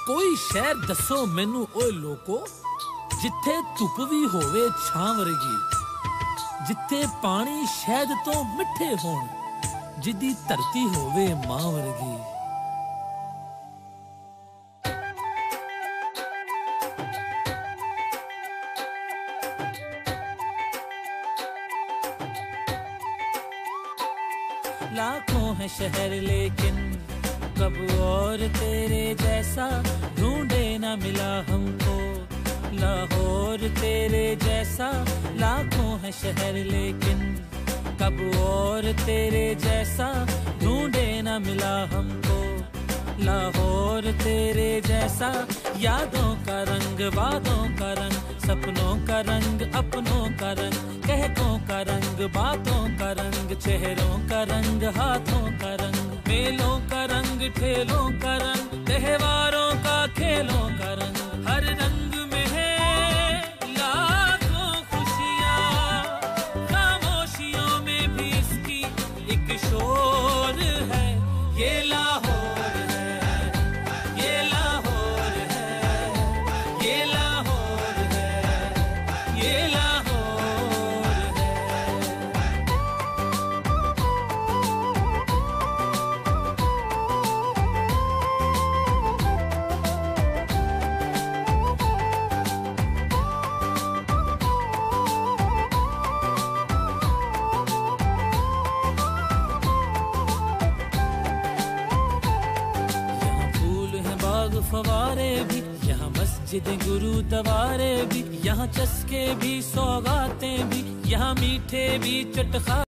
कोई शहर दसो मैनू ओए लोको, जिथे धुप भी होवे छां वर्गी, जिथे पानी शहद तो मिठे होण, जिदी धरती होवे मां वर्गी। लाखों है शहर लेकिन कब और तेरे जैसा ढूंढे ना मिला हमको, लाहौर तेरे जैसा। लाखों है शहर लेकिन कब और तेरे जैसा ढूंढे ना मिला हमको, लाहौर तेरे जैसा। यादों का रंग, वादों का रंग, सपनों का रंग, अपनों का रंग, कहकों का रंग, बातों का रंग, चेहरों का रंग, हाथों का रंग, मेलों का रंग, ठेलों का रंग, त्योहारों का, खेलों का रंग। हर रंग में है लाखों खुशियाँ, खामोशियों में भी इसकी एक शोर है। ये लाहौर है, ये लाहौर है, ये लाहौर है, ये लाहौर है। फवारे भी यहाँ, मस्जिद गुरुद्वारे भी यहाँ, चस्के भी सौगातें भी यहाँ, मीठे भी चटखा